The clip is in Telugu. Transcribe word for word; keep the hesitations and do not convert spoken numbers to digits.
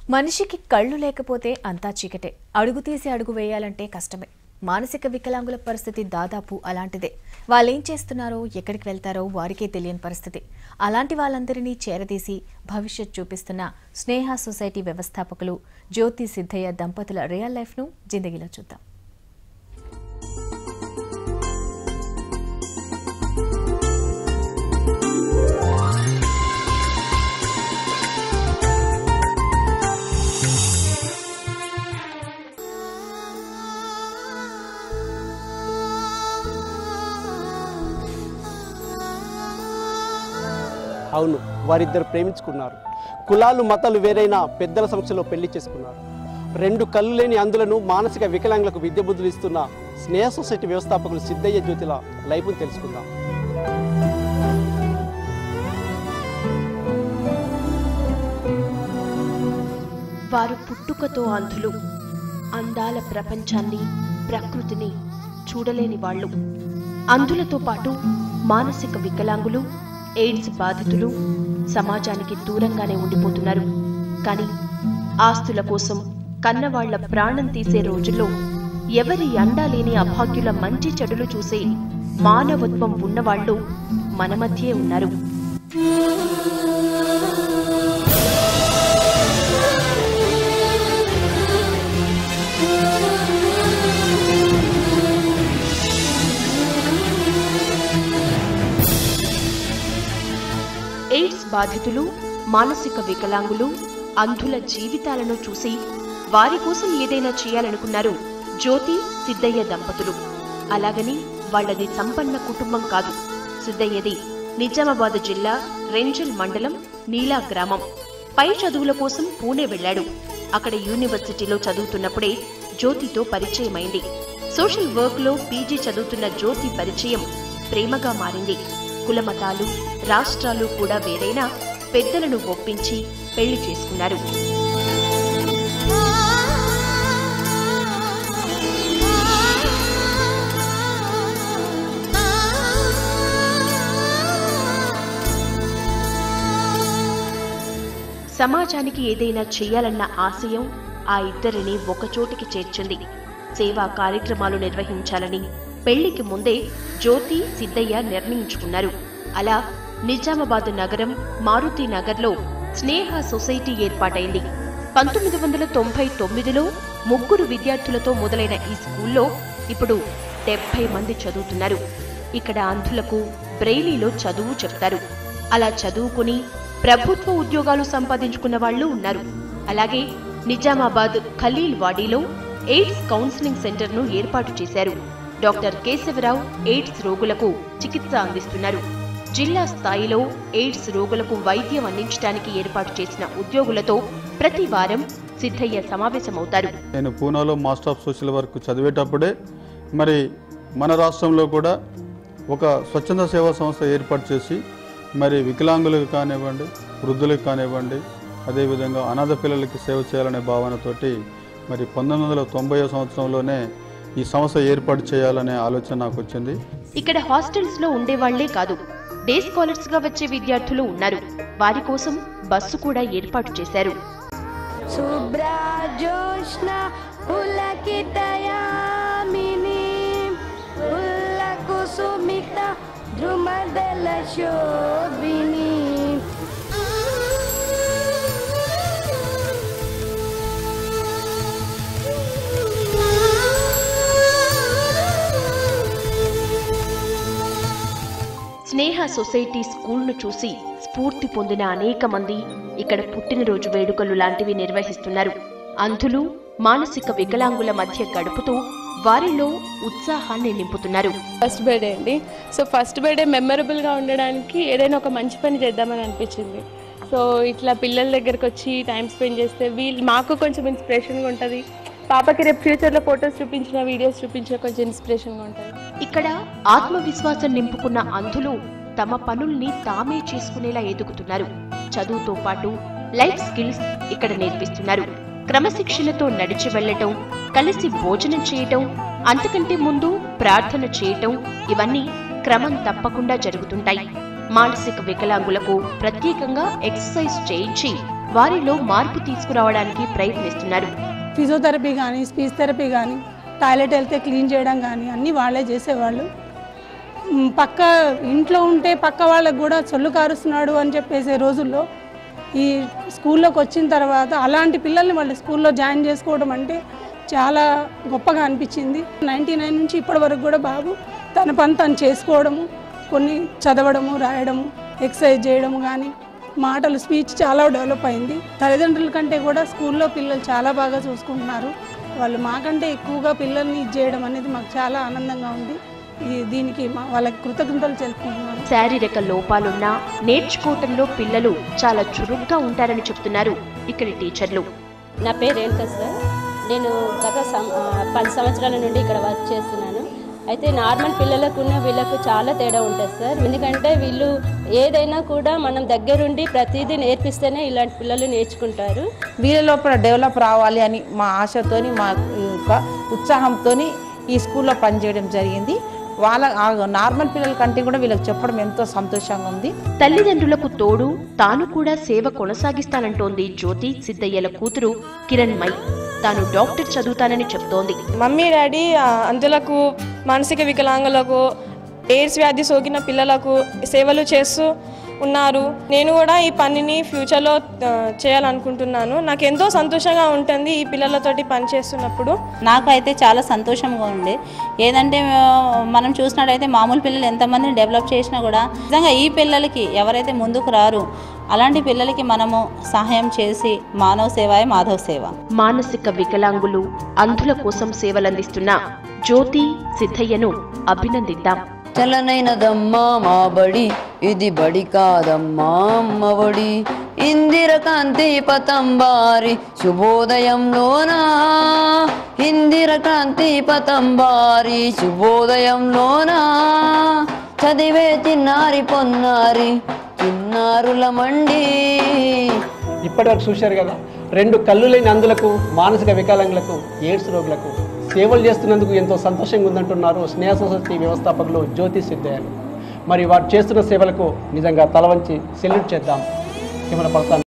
మనిషికి కళ్ళు లేకపోతే అంతా చీకటే. అడుగు తీసి అడుగు వేయాలంటే కష్టమే. మానసిక వికలాంగుల పరిస్థితి దాదాపు అలాంటిదే. వాళ్ళేం చేస్తున్నారో ఎక్కడికి వెళ్తారో వారికే తెలియని పరిస్థితి. అలాంటి వాళ్ళందరినీ చేరదీసి భవిష్యత్ చూపిస్తున్న స్నేహ సొసైటీ వ్యవస్థాపకులు జ్యోతి సిద్ధయ్య దంపతుల రియల్ లైఫ్ను జిందగీలో చూద్దాం. అవును, వారిద్దరు ప్రేమించుకున్నారు. కులాలు మతాలు వేరైనా పెద్దల సమక్షంలో పెళ్లి చేసుకున్నారు. రెండు కళ్ళు లేని అందులను మానసిక వికలాంగులకు విద్య బుద్ధులు ఇస్తున్న స్నేహ సొసైటీ వ్యవస్థాపకులు సిద్ధయ్య జ్యోతిల లైఫ్ను తెలుసుకుందాం. వారు పుట్టుకతో అంధులు. అందాల ప్రపంచాన్ని, ప్రకృతిని చూడలేని వాళ్ళు. అంధులతో పాటు మానసిక వికలాంగులు, ఎయిడ్స్ బాధితులు సమాజానికి దూరంగానే ఉండిపోతున్నారు. కానీ ఆస్తుల కోసం కన్నవాళ్ల ప్రాణం తీసే రోజుల్లో ఎవరి అండా లేని అభాగ్యుల మంచి చెడులు చూసే మానవత్వం ఉన్నవాళ్లు మన మధ్యే ఉన్నారు. ఎయిడ్స్ బాధితులు, మానసిక వికలాంగులు, అంధుల జీవితాలను చూసి వారి కోసం ఏదైనా చేయాలనుకున్నారు జ్యోతి సిద్ధయ్య దంపతులు. అలాగని వాళ్లది సంపన్న కుటుంబం కాదు. సిద్ధయ్యది నిజామాబాద్ జిల్లా రెంజల్ మండలం నీలా గ్రామం. పై చదువుల కోసం పూణే వెళ్లాడు. అక్కడ యూనివర్సిటీలో చదువుతున్నప్పుడే జ్యోతితో పరిచయమైంది. సోషల్ వర్క్ లో పీజీ చదువుతున్న జ్యోతి పరిచయం ప్రేమగా మారింది. కులమతాలు, రాష్ట్రాలు కూడా వేరైనా పెద్దలను ఒప్పించి పెళ్లి చేసుకున్నారు. సమాజానికి ఏదైనా చెయ్యాలన్న ఆశయం ఆ ఇద్దరిని ఒకచోటికి చేర్చింది. సేవా కార్యక్రమాలు నిర్వహించాలని పెళ్లికి ముందే జ్యోతి సిద్ధయ్య నిర్ణయించుకున్నారు. అలా నిజామాబాద్ నగరం మారుతి నగర్లో స్నేహ సొసైటీ ఏర్పాటైంది. పంతొమ్మిది వందల తొంభై తొమ్మిదిలో ముగ్గురు విద్యార్థులతో మొదలైన ఈ స్కూల్లో ఇప్పుడు డెబ్బై మంది చదువుతున్నారు. ఇక్కడ అంధులకు బ్రెయిలీలో చదువు చెప్తారు. అలా చదువుకుని ప్రభుత్వ ఉద్యోగాలు సంపాదించుకున్న వాళ్లు ఉన్నారు. అలాగే నిజామాబాద్ ఖలీల్ వాడీలో ఎయిడ్స్ కౌన్సిలింగ్ సెంటర్ను ఏర్పాటు చేశారు. డాక్టర్ కేశవరావు ఎయిడ్స్ రోగులకు చికిత్స అందిస్తున్నారు. జిల్లా స్థాయిలో ఎయిడ్స్ రోగులకు వైద్యం అందించడానికి ఏర్పాటు చేసిన ఉద్యోగులతో ప్రతి వారం సిద్ధయ్య సమావేశమవుతారు. నేను పూనాలో మాస్టర్ ఆఫ్ సోషల్ వర్క్ చదివేటప్పుడే మరి మన రాష్ట్రంలో కూడా ఒక స్వచ్ఛంద సేవా సంస్థ ఏర్పాటు చేసి మరి వికలాంగులకు కానివ్వండి, వృద్ధులకు కానివ్వండి, అదేవిధంగా అనాథ పిల్లలకి సేవ చేయాలనే భావనతోటి మరి పంతొమ్మిది వందల తొంభై సంవత్సరంలోనే ఈ సంస్థ ఏర్పాటు చేయాలనే ఆలోచన నాకు వచ్చింది. ఇక్కడ హాస్టల్స్ లో ఉండేవాళ్లే కాదు, డే స్కాలర్స్ గా వచ్చే విద్యార్థులు ఉన్నారు. వారి కోసం బస్సు కూడా ఏర్పాటు చేశారు. స్నేహ సొసైటీ స్కూల్ను చూసి స్ఫూర్తి పొందిన అనేక మంది ఇక్కడ పుట్టినరోజు వేడుకలు లాంటివి నిర్వహిస్తున్నారు. అంధులు, మానసిక వికలాంగుల మధ్య గడుపుతూ వారిలో ఉత్సాహాన్ని నింపుతున్నారు. ఫస్ట్ బర్త్డే అండి. సో ఫస్ట్ బర్త్డే మెమరబుల్గా ఉండడానికి ఏదైనా ఒక మంచి పని చేద్దామని అనిపించింది. సో ఇట్లా పిల్లల దగ్గరకు వచ్చి టైం స్పెండ్ చేస్తే వీళ్ళు మాకు కొంచెం ఇన్స్పిరేషన్గా ఉంటుంది. పాపకి రేపు ఫ్యూచర్లో ఫొటోస్ చూపించిన, వీడియోస్ చూపించిన కొంచెం ఇన్స్పిరేషన్గా ఉంటుంది. ఇక్కడ ఆత్మవిశ్వాసం నింపుకున్న అంధులు తమ పనుల్ని తామే చేసుకునేలా ఎదుగుతున్నారు. చదువుతో పాటు లైఫ్ స్కిల్స్ ఇక్కడ నేర్పిస్తున్నారు. క్రమశిక్షణతో నడిచి వెళ్లటం, కలిసి భోజనం చేయటం, అంతకంటే ముందు ప్రార్థన చేయటం, ఇవన్నీ క్రమం తప్పకుండా జరుగుతుంటాయి. మానసిక వికలాంగులకు ప్రత్యేకంగా ఎక్సర్సైజ్ చేయించి వారిలో మార్పు తీసుకురావడానికి ప్రయత్నిస్తున్నారు. ఫిజియోథెరపీ కానీ, స్పీచ్ థెరపీ కానీ, టాయిలెట్ వెళ్తే క్లీన్ చేయడం కానీ అన్నీ వాళ్ళే చేసేవాళ్ళు. పక్క ఇంట్లో ఉంటే పక్క వాళ్ళకు కూడా చొల్లు కారుస్తున్నాడు అని చెప్పేసే రోజుల్లో ఈ స్కూల్లోకి వచ్చిన తర్వాత అలాంటి పిల్లల్ని వాళ్ళు స్కూల్లో జాయిన్ చేసుకోవడం అంటే చాలా గొప్పగా అనిపించింది. నైంటీ నైన్ నుంచి ఇప్పటి వరకు కూడా బాబు తన పని తను చేసుకోవడము, కొన్ని చదవడము, రాయడము, ఎక్సర్సైజ్ చేయడము కానీ, మాటలు, స్పీచ్ చాలా డెవలప్ అయింది. తల్లిదండ్రుల కంటే కూడా స్కూల్లో పిల్లలు చాలా బాగా చూసుకుంటున్నారు. వాళ్ళు మాకంటే ఎక్కువగా పిల్లల్ని ఇది చేయడం అనేది మాకు చాలా ఆనందంగా ఉంది. దీనికి వాళ్ళకి కృతజ్ఞతలు తెలుపుకుంటున్నాను. శారీరక లోపాలున్నా నేర్చుకోవటంలో పిల్లలు చాలా చురుగ్గా ఉంటారని చెప్తున్నారు ఇక్కడి టీచర్లు. నా పేరు రేణుక సార్. నేను గత పది సంవత్సరాల నుండి ఇక్కడ వర్క్ చేస్తున్నాను. అయితే నార్మల్ పిల్లలకున్న వీళ్ళకు చాలా తేడా ఉంటుంది సార్. ఎందుకంటే వీళ్ళు ఏదైనా కూడా మనం దగ్గరుండి ప్రతిదీ నేర్పిస్తేనే ఇలాంటి పిల్లలు నేర్చుకుంటారు. వీళ్ళ లోపల డెవలప్ రావాలి అని మా ఆశతోని, మా యొక్క ఉత్సాహంతో ఈ స్కూల్లో పనిచేయడం జరిగింది. వాళ్ళ నార్మల్ పిల్లల కంటే కూడా వీళ్ళకి చెప్పడం ఎంతో సంతోషంగా ఉంది. తల్లిదండ్రులకు తోడు తాను కూడా సేవ కొనసాగిస్తానంటోంది జ్యోతి సిద్దయ్యల కూతురు కిరణ్మయి. తాను డాక్టర్ చదువుతానని చెప్తోంది. మమ్మీ డాడీ అందులకు, మానసిక వికలాంగులకు, ఎయిడ్స్ వ్యాధి సోకిన పిల్లలకు సేవలు చేస్తూ ఉన్నారు. నేను కూడా ఈ పనిని ఫ్యూచర్లో చేయాలనుకుంటున్నాను. నాకు ఎంతో సంతోషంగా ఉంటుంది ఈ పిల్లలతోటి పని చేస్తున్నప్పుడు. నాకైతే చాలా సంతోషంగా ఉంది. ఏదంటే మనం చూసినట్టయితే మామూలు పిల్లలు ఎంతమందిని డెవలప్ చేసినా కూడా నిజంగా ఈ పిల్లలకి ఎవరైతే ముందుకు రారు అలాంటి పిల్లలకి మనము సహాయం చేసి మానవ సేవాయే మాధవ సేవ. మానసిక వికలాంగులు, అంధుల కోసం సేవలందిస్తున్న జ్యోతి, సిద్దయ్యను అభినందిద్దాం. చలనైనదమ్మా మా బడి, ఇది బడి కాదమ్మా అమ్మఒడి. ఇందిర కాంతి పతంబారి శుభోదయంలోనా, ఇందిర కాంతి పతంబారి శుభోదయంలోనా. చదివే చిన్నారి పొన్నారి చిన్నారుల మండి. ఇప్పటివరకు చూశారు కదా, రెండు కళ్ళు లేని అందులకు, మానసిక వికలాంగులకు, ఎయిడ్స్ రోగులకు సేవలు చేస్తున్నందుకు ఎంతో సంతోషంగా ఉందంటున్నారు స్నేహ సొసైటీ వ్యవస్థాపకులు జ్యోతి, సిద్దయ్యలు. మరి వారు చేస్తున్న సేవలకు నిజంగా తలవంచి సెల్యూట్ చేద్దాం. ఏమైనా పడతాను.